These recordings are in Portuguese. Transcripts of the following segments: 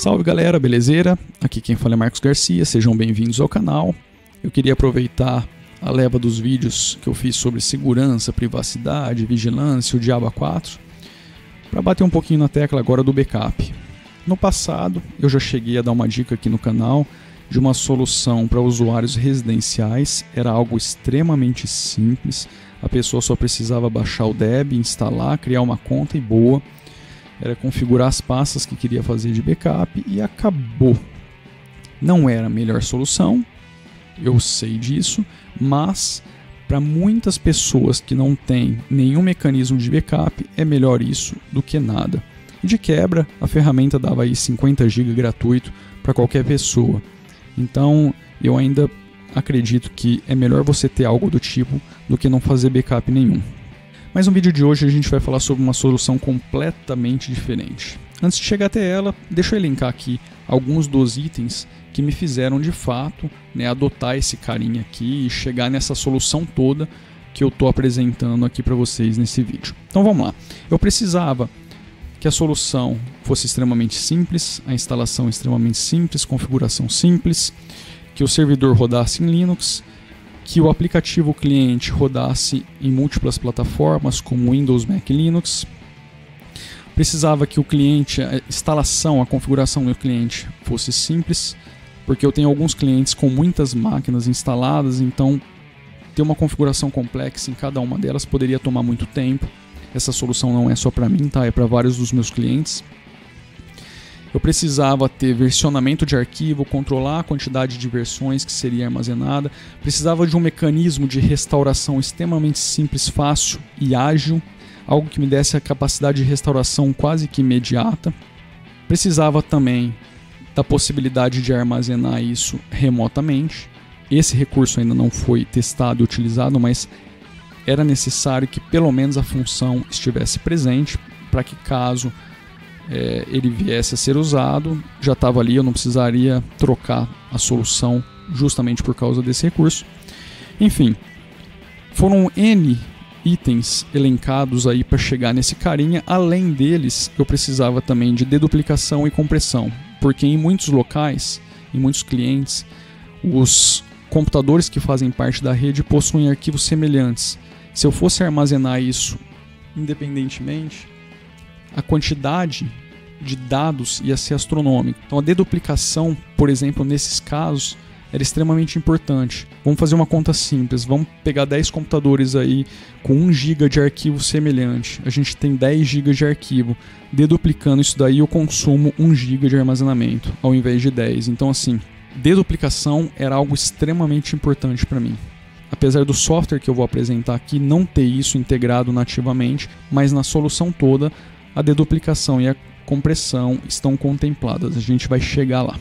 Salve galera, belezeira? Aqui quem fala é Marcos Garcia, sejam bem-vindos ao canal. Eu queria aproveitar a leva dos vídeos que eu fiz sobre segurança, privacidade, vigilância, o Diabo A4, para bater um pouquinho na tecla agora do backup. No passado, eu já cheguei a dar uma dica aqui no canal de uma solução para usuários residenciais, era algo extremamente simples, a pessoa só precisava baixar o DEB, instalar, criar uma conta e boa. Era configurar as pastas que queria fazer de backup e acabou. Não era a melhor solução, eu sei disso, mas para muitas pessoas que não têm nenhum mecanismo de backup, é melhor isso do que nada. E de quebra, a ferramenta dava aí 50 GB gratuito para qualquer pessoa. Então, eu ainda acredito que é melhor você ter algo do tipo do que não fazer backup nenhum. Mas no vídeo de hoje a gente vai falar sobre uma solução completamente diferente. Antes de chegar até ela, deixa eu elencar aqui alguns dos itens que me fizeram de fato adotar esse carinha aqui e chegar nessa solução toda que eu estou apresentando aqui para vocês nesse vídeo. Então vamos lá. Eu precisava que a solução fosse extremamente simples, a instalação extremamente simples, configuração simples, que o servidor rodasse em Linux, que o aplicativo cliente rodasse em múltiplas plataformas como Windows, Mac e Linux. Precisava que o cliente, a instalação, a configuração do cliente fosse simples, porque eu tenho alguns clientes com muitas máquinas instaladas, então ter uma configuração complexa em cada uma delas poderia tomar muito tempo. Essa solução não é só para mim, tá? É para vários dos meus clientes. Eu precisava ter versionamento de arquivo, controlar a quantidade de versões que seria armazenada. Precisava de um mecanismo de restauração extremamente simples, fácil e ágil. Algo que me desse a capacidade de restauração quase que imediata. Precisava também da possibilidade de armazenar isso remotamente. Esse recurso ainda não foi testado e utilizado, mas era necessário que pelo menos a função estivesse presente para que caso ele viesse a ser usado, já estava ali, eu não precisaria trocar a solução justamente por causa desse recurso. Enfim, foram N itens elencados aí para chegar nesse carinha. Além deles, eu precisava também de deduplicação e compressão, porque em muitos locais, em muitos clientes, os computadores que fazem parte da rede possuem arquivos semelhantes. Se eu fosse armazenar isso independentemente, a quantidade de dados ia ser astronômica. Então a deduplicação, por exemplo, nesses casos, era extremamente importante. Vamos fazer uma conta simples, vamos pegar 10 computadores aí com 1 GB de arquivo semelhante. A gente tem 10 GB de arquivo. Deduplicando isso daí eu consumo 1 GB de armazenamento, ao invés de 10. Então assim, deduplicação era algo extremamente importante para mim. Apesar do software que eu vou apresentar aqui não ter isso integrado nativamente, mas na solução toda a deduplicação e a compressão estão contempladas, a gente vai chegar lá.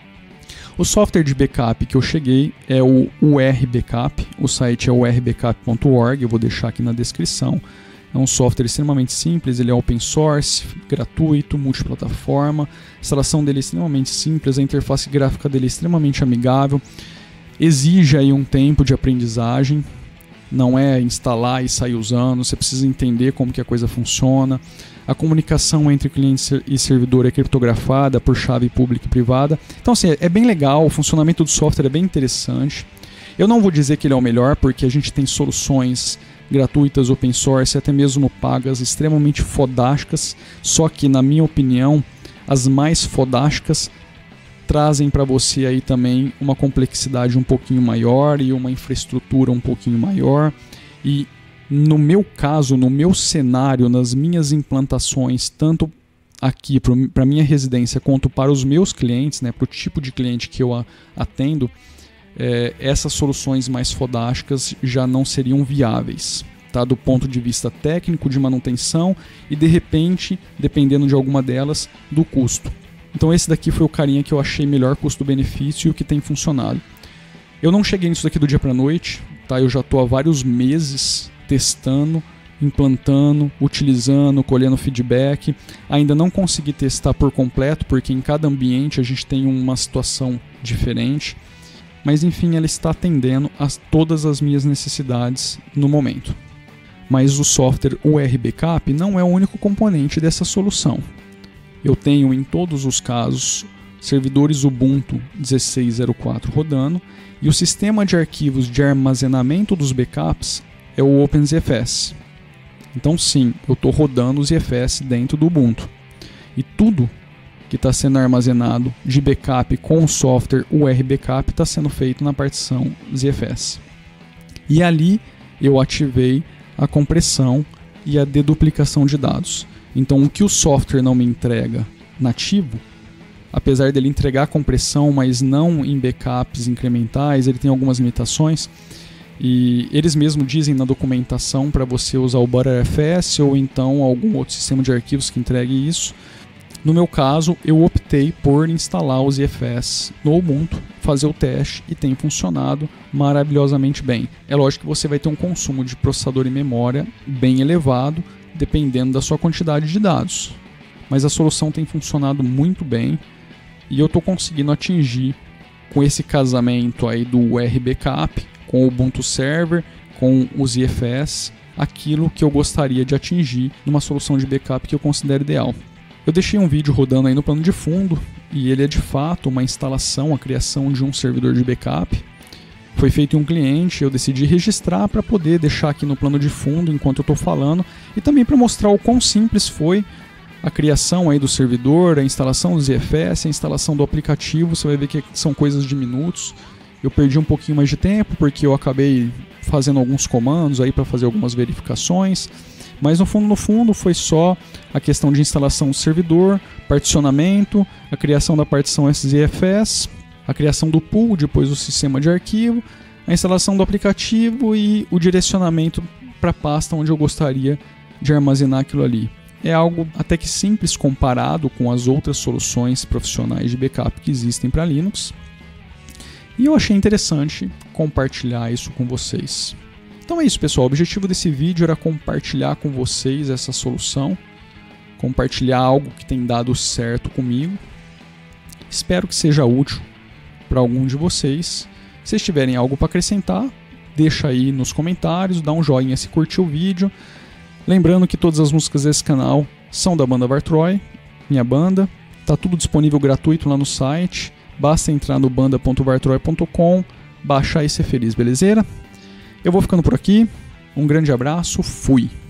O software de backup que eu cheguei é o URBackup, o site é urbackup.org, eu vou deixar aqui na descrição. É um software extremamente simples, ele é open source, gratuito, multiplataforma, a instalação dele é extremamente simples, a interface gráfica dele é extremamente amigável, exige aí um tempo de aprendizagem, não é instalar e sair usando, você precisa entender como que a coisa funciona. A comunicação entre cliente e servidor é criptografada por chave pública e privada. Então assim, é bem legal, o funcionamento do software é bem interessante. Eu não vou dizer que ele é o melhor, porque a gente tem soluções gratuitas, open source, até mesmo pagas, extremamente fodásticas. Só que, na minha opinião, as mais fodásticas trazem para você aí também uma complexidade um pouquinho maior e uma infraestrutura um pouquinho maior. E no meu caso, no meu cenário, nas minhas implantações, tanto aqui para minha residência quanto para os meus clientes, para o tipo de cliente que eu atendo, essas soluções mais fodásticas já não seriam viáveis, tá? Do ponto de vista técnico, de manutenção e de repente, dependendo de alguma delas, do custo. Então esse daqui foi o carinha que eu achei melhor custo-benefício e o que tem funcionado. Eu não cheguei nisso daqui do dia para a noite, tá? Eu já estou há vários meses testando, implantando, utilizando, colhendo feedback. Ainda não consegui testar por completo, porque em cada ambiente a gente tem uma situação diferente. Mas enfim, ela está atendendo a todas as minhas necessidades no momento. Mas o software URBackup não é o único componente dessa solução. eu tenho em todos os casos servidores Ubuntu 16.04 rodando, e o sistema de arquivos de armazenamento dos backups é o OpenZFS. Então sim, eu estou rodando os ZFS dentro do Ubuntu. E tudo que está sendo armazenado de backup com o software URBackup está sendo feito na partição ZFS. E ali eu ativei a compressão e a deduplicação de dados. Então o que o software não me entrega nativo, apesar dele entregar compressão, mas não em backups incrementais, ele tem algumas limitações. E eles mesmos dizem na documentação para você usar o ButterFS ou então algum outro sistema de arquivos que entregue isso. No meu caso, eu optei por instalar o ZFS no Ubuntu, fazer o teste e tem funcionado maravilhosamente bem. É lógico que você vai ter um consumo de processador e memória bem elevado, dependendo da sua quantidade de dados. Mas a solução tem funcionado muito bem e eu estou conseguindo atingir com esse casamento aí do URBackup, com o Ubuntu Server, com o ZFS, aquilo que eu gostaria de atingir numa solução de backup que eu considero ideal. Eu deixei um vídeo rodando aí no plano de fundo e ele é de fato uma instalação, a criação de um servidor de backup. Foi feito em um cliente, eu decidi registrar para poder deixar aqui no plano de fundo enquanto eu estou falando e também para mostrar o quão simples foi a criação aí do servidor, a instalação do ZFS, a instalação do aplicativo. Você vai ver que são coisas de minutos. Eu perdi um pouquinho mais de tempo porque eu acabei fazendo alguns comandos aí para fazer algumas verificações. Mas no fundo foi só a questão de instalação do servidor, particionamento, a criação da partição SZFS, a criação do pool, depois do sistema de arquivo, a instalação do aplicativo e o direcionamento para a pasta onde eu gostaria de armazenar aquilo ali. É algo até que simples comparado com as outras soluções profissionais de backup que existem para Linux. E eu achei interessante compartilhar isso com vocês. Então é isso, pessoal. O objetivo desse vídeo era compartilhar com vocês essa solução, compartilhar algo que tem dado certo comigo. Espero que seja útil para algum de vocês. Se vocês tiverem algo para acrescentar, deixa aí nos comentários, dá um joinha se curtiu o vídeo. Lembrando que todas as músicas desse canal são da banda Vartroy, minha banda. Tá tudo disponível gratuito lá no site. Basta entrar no banda.vartroy.com, baixar e ser feliz, belezeira? Eu vou ficando por aqui, um grande abraço, fui!